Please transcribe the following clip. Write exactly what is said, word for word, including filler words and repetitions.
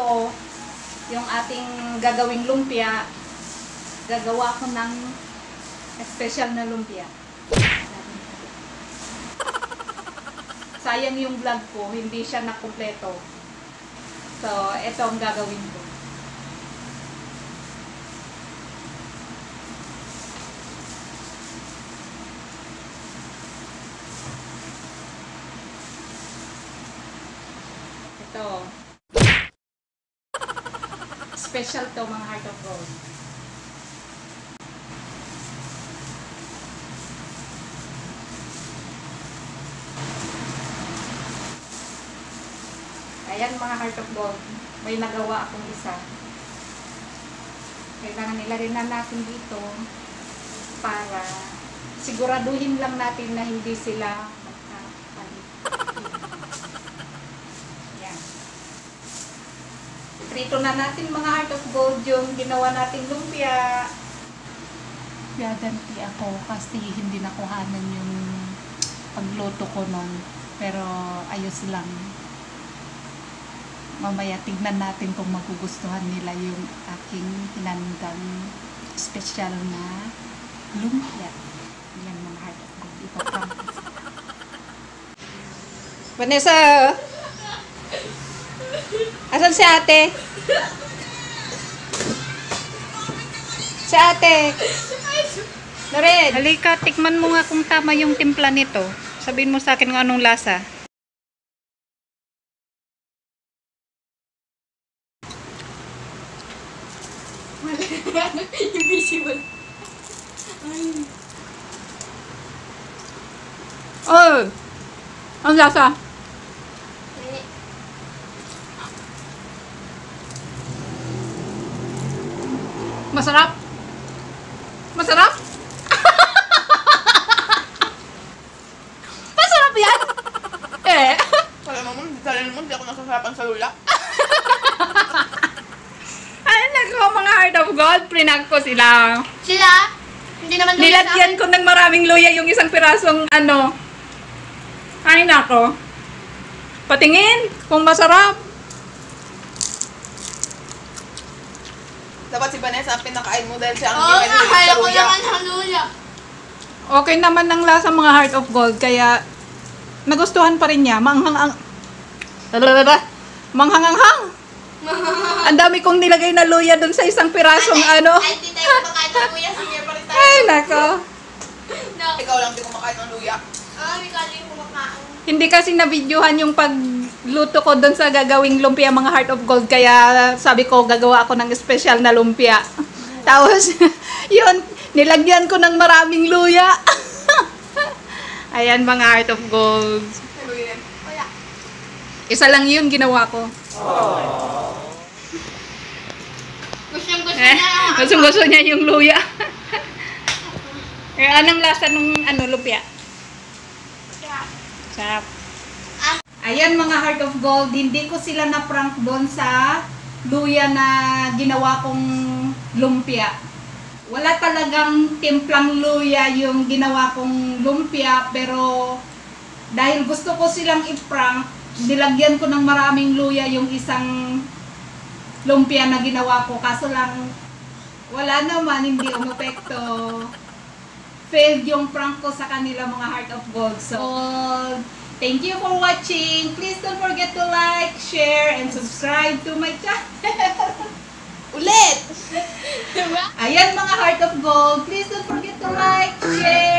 ko yung ating gagawing lumpia, gagawa ko ng special na lumpia. Sayang yung vlog ko, hindi siya nakumpleto. So, ito ang gagawin ko. Ito. Special to mga heart of gold. Ayan mga heart of gold. May nagawa akong isa. Kailangan nilagay na natin dito para siguraduhin lang natin na hindi sila magkapalit. Ayan. Prito na natin mga heart of gold yung ginawa nating lumpia. Gaganti ako kasi hindi nakuhanan yung pagluto ko nun. Pero ayos lang. Mamaya tignan natin kung magugustuhan nila yung aking hinandang special na lumpia. Yan mga heart of gold. Ito practice. Vanessa! Asan si ate? Si ate! Dared! Halika, tikman mo nga kung tama yung timpla nito. Sabihin mo sa akin kung anong lasa. Yung visible. Ay. Oh! Ang lasa? Masarap? Masarap? Masarap yan? Eh? Kaya naman, dahil naman, hindi ako nasasarapan sa lula. Ay, nako mga heart of gold, prinag ko sila. Sila? Hindi naman luya sa Nilagyan akin. ko ng maraming luya yung isang pirasong ano. Ay, nako. Patingin kung masarap. Dapat si Vanessa ang pinakain mo dahil siya ang Oo hindi nga, mahilig kaya sa ko luya. naman ang luya. Okay naman ng lasa mga heart of gold, kaya nagustuhan pa rin niya. Manghang-ang... Manghanganghang! Ang dami kong nilagay na luya dun sa isang pirasong ano. Ay, hindi tayo kumakain ng luya. Sige, pa rin tayo. Ay, nako. No. Ikaw lang di kumakain ng luya. Ah, may kali yung kumakain. Hindi kasi na-videohan yung pagluto ko dun sa gagawing lumpia mga heart of gold, kaya sabi ko gagawa ako ng special na lumpia. Tapos, yun, nilagyan ko ng maraming luya. Ayan mga heart of gold. May luya yan. Wala. Isa lang yun ginawa ko. Gustong gusto Eh, niya. gusto gusto niya yung luya. Eh, anong lasa nung ano, lumpia? Sarap. Ayan mga heart of gold, hindi ko sila na-prank doon sa luya na ginawa kong lumpia. Wala talagang timplang luya yung ginawa kong lumpia, pero dahil gusto ko silang i-prank, nilagyan ko ng maraming luya yung isang lumpia na ginawa ko. Kaso lang, wala naman, hindi umepekto. Failed yung prank ko sa kanila mga heart of gold. So, thank you for watching. Please don't forget to like, share, and subscribe to my channel. Ulit! Diba? Ayan mga heart of gold. Please don't forget to like, share,